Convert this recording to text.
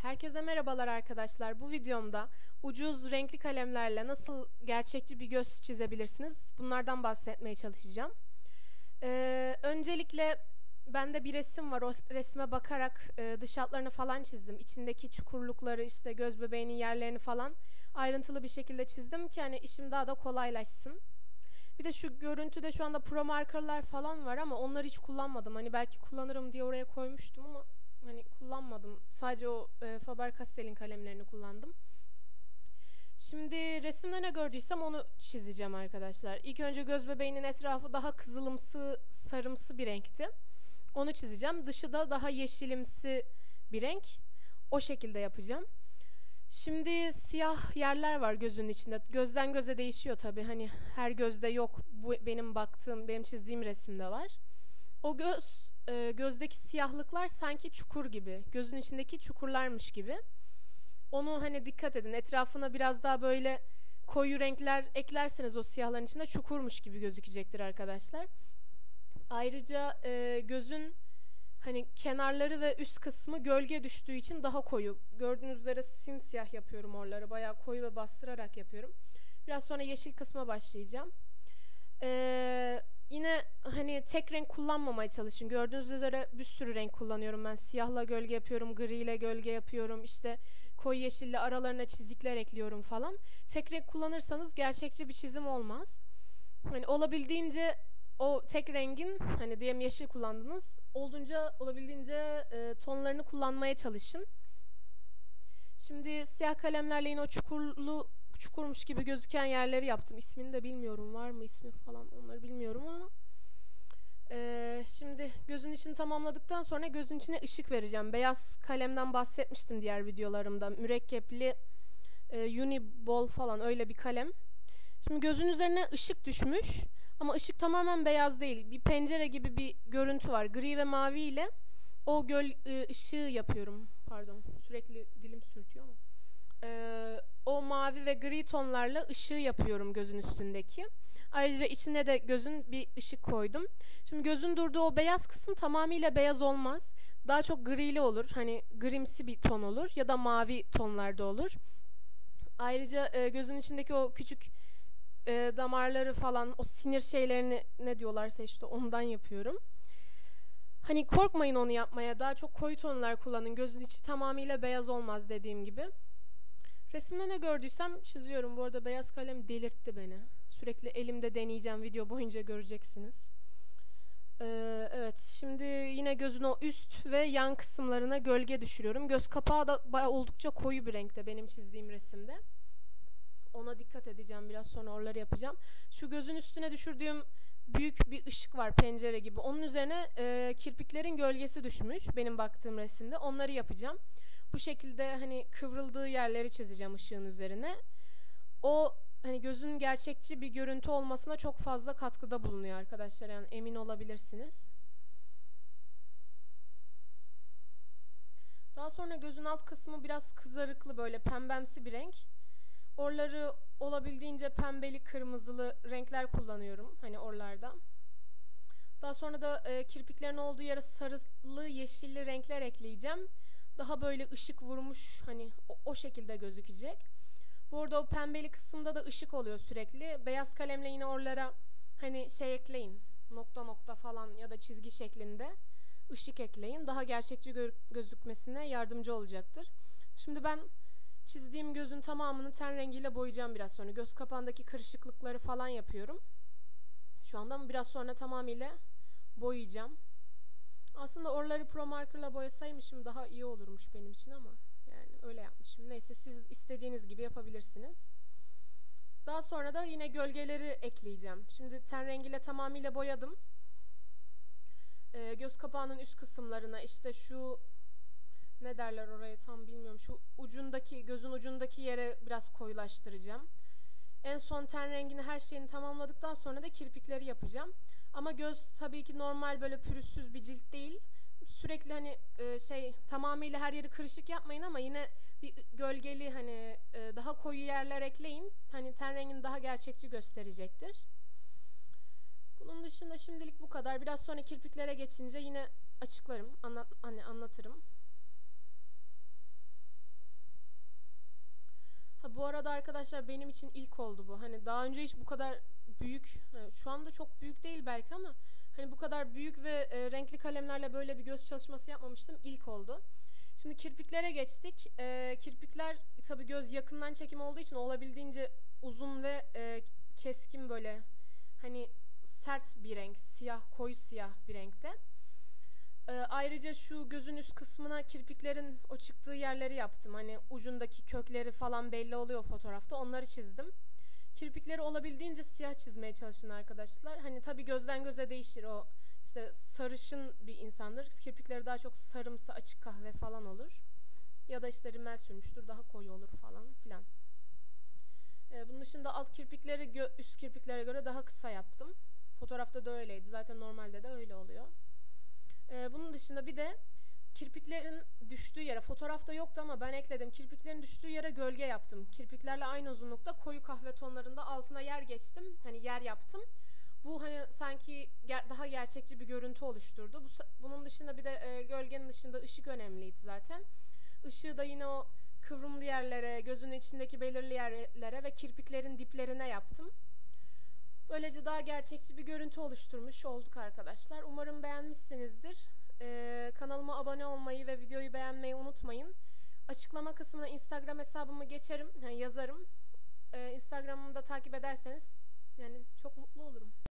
Herkese merhabalar arkadaşlar. Bu videomda ucuz renkli kalemlerle nasıl gerçekçi bir göz çizebilirsiniz? Bunlardan bahsetmeye çalışacağım. Öncelikle bende bir resim var. O resme bakarak dış hatlarını falan çizdim. İçindeki çukurlukları, işte göz bebeğinin yerlerini falan ayrıntılı bir şekilde çizdim ki hani işim daha da kolaylaşsın. Bir de şu görüntüde şu anda pro markerlar falan var ama onları hiç kullanmadım. Hani belki kullanırım diye oraya koymuştum ama hani kullanmadım. Sadece o Faber-Castell'in kalemlerini kullandım. Şimdi resimde ne gördüysem onu çizeceğim arkadaşlar. İlk önce göz bebeğinin etrafı daha kızılımsı, sarımsı bir renkti. Onu çizeceğim. Dışı da daha yeşilimsi bir renk. O şekilde yapacağım. Şimdi siyah yerler var gözünün içinde. Gözden göze değişiyor tabii. Hani her gözde yok. Bu benim çizdiğim resimde var. O gözdeki siyahlıklar sanki çukur gibi. Gözün içindeki çukurlarmış gibi. Onu hani dikkat edin. Etrafına biraz daha böyle koyu renkler eklerseniz o siyahların içinde çukurmuş gibi gözükecektir arkadaşlar. Ayrıca gözün hani kenarları ve üst kısmı gölge düştüğü için daha koyu. Gördüğünüz üzere simsiyah yapıyorum oraları. Bayağı koyu ve bastırarak yapıyorum. Biraz sonra yeşil kısma başlayacağım. Yine hani tek renk kullanmamaya çalışın. Gördüğünüz üzere bir sürü renk kullanıyorum ben. Siyahla gölge yapıyorum, gri ile gölge yapıyorum. İşte koyu yeşille aralarına çizikler ekliyorum falan. Tek renk kullanırsanız gerçekçi bir çizim olmaz. Hani olabildiğince o tek rengin, hani diyelim yeşil kullandınız, olabildiğince tonlarını kullanmaya çalışın. Şimdi siyah kalemlerle yine o çukurmuş gibi gözüken yerleri yaptım. İsmini de bilmiyorum. Var mı ismi falan, onları bilmiyorum ama. Şimdi gözün içini tamamladıktan sonra gözün içine ışık vereceğim. Beyaz kalemden bahsetmiştim diğer videolarımda. Mürekkepli Uniball falan, öyle bir kalem. Şimdi gözün üzerine ışık düşmüş. Ama ışık tamamen beyaz değil. Bir pencere gibi bir görüntü var. Gri ve mavi ile o ışığı yapıyorum. Pardon, sürekli dilim sürtüyor ama. O mavi ve gri tonlarla ışığı yapıyorum gözün üstündeki. Ayrıca içine de gözün bir ışık koydum. Şimdi gözün durduğu o beyaz kısım tamamıyla beyaz olmaz. Daha çok grili olur. Hani grimsi bir ton olur ya da mavi tonlarda olur. Ayrıca gözün içindeki o küçük damarları falan, o sinir şeylerini ne diyorlarsa işte ondan yapıyorum. Hani korkmayın onu yapmaya. Daha çok koyu tonlar kullanın. Gözün içi tamamıyla beyaz olmaz dediğim gibi. Resimde ne gördüysem çiziyorum. Bu arada beyaz kalem delirtti beni. Sürekli elimde deneyeceğim. Video boyunca göreceksiniz. Evet, şimdi yine gözün o üst ve yan kısımlarına gölge düşürüyorum. Göz kapağı da bayağı oldukça koyu bir renkte benim çizdiğim resimde. Ona dikkat edeceğim. Biraz sonra oraları yapacağım. Şu gözün üstüne düşürdüğüm büyük bir ışık var, pencere gibi. Onun üzerine kirpiklerin gölgesi düşmüş benim baktığım resimde. Onları yapacağım. Bu şekilde hani kıvrıldığı yerleri çizeceğim ışığın üzerine. O hani gözün gerçekçi bir görüntü olmasına çok fazla katkıda bulunuyor arkadaşlar. Yani emin olabilirsiniz. Daha sonra gözün alt kısmı biraz kızarıklı, böyle pembemsi bir renk. Oraları olabildiğince pembeli, kırmızılı renkler kullanıyorum hani oralarda. Daha sonra da kirpiklerin olduğu yere sarılı, yeşilli renkler ekleyeceğim. Daha böyle ışık vurmuş, hani o şekilde gözükecek. Burada o pembeli kısımda da ışık oluyor sürekli. Beyaz kalemle yine oralara hani şey ekleyin. Nokta nokta falan ya da çizgi şeklinde ışık ekleyin. Daha gerçekçi gözükmesine yardımcı olacaktır. Şimdi ben çizdiğim gözün tamamını ten rengiyle boyayacağım biraz sonra. Göz kapağındaki kırışıklıkları falan yapıyorum. Şu anda biraz sonra tamamıyla boyayacağım. Aslında oraları pro markerla boyasaymışım daha iyi olurmuş benim için ama yani öyle yapmışım. Neyse, siz istediğiniz gibi yapabilirsiniz. Daha sonra da yine gölgeleri ekleyeceğim. Şimdi ten rengiyle tamamıyla boyadım. Göz kapağının üst kısımlarına, işte şu ne derler oraya tam bilmiyorum. Şu ucundaki, gözün ucundaki yere biraz koyulaştıracağım. En son ten rengini, her şeyini tamamladıktan sonra da kirpikleri yapacağım. Ama göz tabii ki normal böyle pürüzsüz bir cilt değil. Sürekli hani tamamıyla her yeri kırışık yapmayın ama yine bir gölgeli, hani daha koyu yerler ekleyin. Hani ten rengini daha gerçekçi gösterecektir. Bunun dışında şimdilik bu kadar. Biraz sonra kirpiklere geçince yine açıklarım, anlatırım. Bu arada arkadaşlar benim için ilk oldu bu. Hani daha önce hiç bu kadar büyük, şu anda çok büyük değil belki ama hani bu kadar büyük ve renkli kalemlerle böyle bir göz çalışması yapmamıştım. İlk oldu. Şimdi kirpiklere geçtik. Kirpikler tabii göz yakından çekim olduğu için olabildiğince uzun ve keskin, böyle hani sert bir renk, siyah, koyu siyah bir renkte. Ayrıca şu gözün üst kısmına kirpiklerin o çıktığı yerleri yaptım. Hani ucundaki kökleri falan belli oluyor fotoğrafta. Onları çizdim. Kirpikleri olabildiğince siyah çizmeye çalışın arkadaşlar. Hani tabii gözden göze değişir. O işte sarışın bir insandır. Kirpikleri daha çok sarımsı, açık kahve falan olur. Ya da işte rimel sürmüştür, daha koyu olur falan filan. Bunun dışında alt kirpikleri üst kirpiklere göre daha kısa yaptım. Fotoğrafta da öyleydi. Zaten normalde de öyle oluyor. Bunun dışında bir de kirpiklerin düştüğü yere, fotoğrafta yoktu ama ben ekledim. Kirpiklerin düştüğü yere gölge yaptım. Kirpiklerle aynı uzunlukta koyu kahve tonlarında altına yer geçtim. Hani yer yaptım. Bu hani sanki daha gerçekçi bir görüntü oluşturdu. Bunun dışında bir de gölgenin dışında ışık önemliydi zaten. Işığı da yine o kıvrımlı yerlere, gözün içindeki belirli yerlere ve kirpiklerin diplerine yaptım. Böylece daha gerçekçi bir görüntü oluşturmuş olduk arkadaşlar. Umarım beğenmişsinizdir. Kanalıma abone olmayı ve videoyu beğenmeyi unutmayın. Açıklama kısmına Instagram hesabımı geçerim, yani yazarım. Instagram'ımı da takip ederseniz yani çok mutlu olurum.